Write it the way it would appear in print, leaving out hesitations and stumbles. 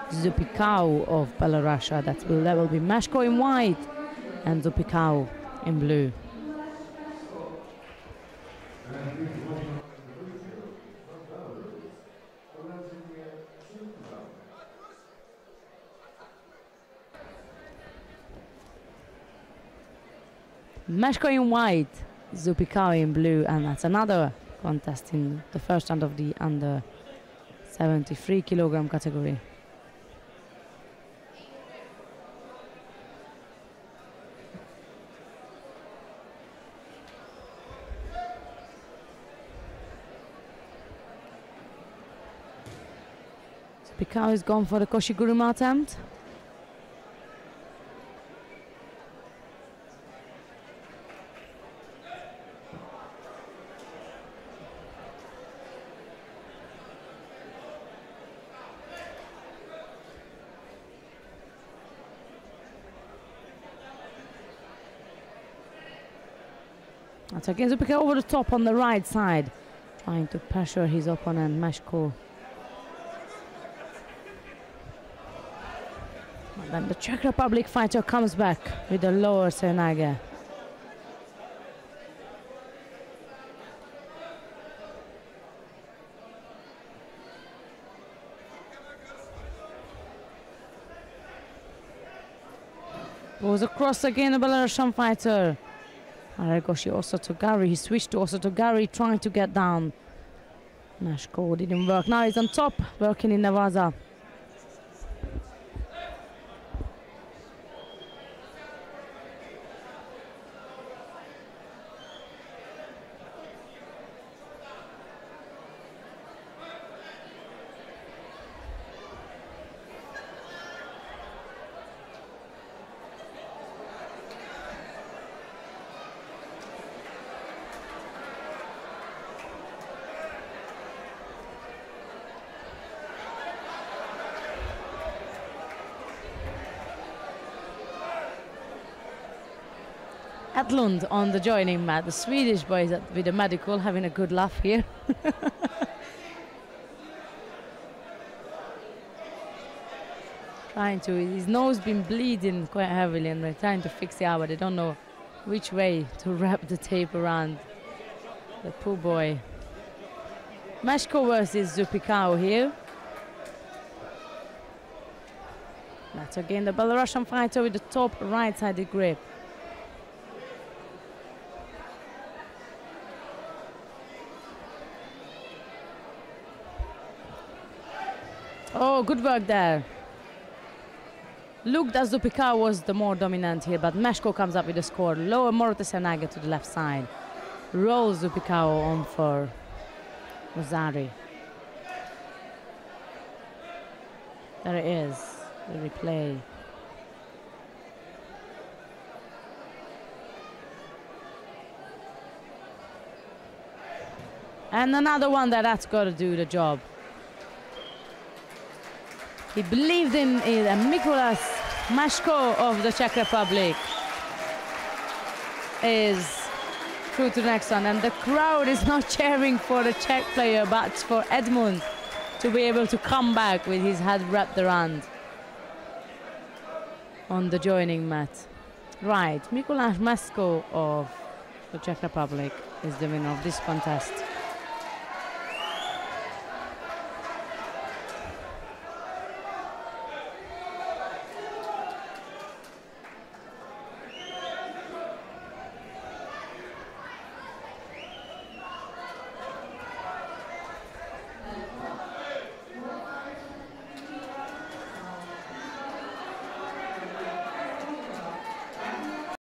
Zupikau of Belarus. That will be Meshko in white and Zupikau in blue. Meshko in white, Zupikau in blue, and that's another contest in the first round of the under 73 kilogram category. Zupikau is gone for the Koshiguruma attempt. That's again Zupikau over the top on the right side, trying to pressure his opponent Meshko. And then the Czech Republic fighter comes back with a lower Seoinage. Goes across again the Belarusian fighter. Aregoshi Osotogari, he switched to Osotogari, trying to get down. Meshko didn't work. Now he's on top, working in Nevaza. Edlund on the joining mat. The Swedish boys with the medical having a good laugh here. Trying to, his nose been bleeding quite heavily and they're trying to fix it out, but they don't know which way to wrap the tape around the poor boy. Meshko versus Zupikau here. That's again the Belarusian fighter with the top right-sided grip. Oh, good work there. Looked as Zupikau was the more dominant here, but Meshko comes up with the score. Lower Morote Seoinage to the left side. Rolls Zupikau on for Rosari. There it is, the replay. And another one that's got to do the job. He believed in it, and Mikulas Meshko of the Czech Republic is through to the next one. And the crowd is not cheering for the Czech player, but for Edmund to be able to come back with his head wrapped around on the joining mat. Right, Mikulas Meshko of the Czech Republic is the winner of this contest.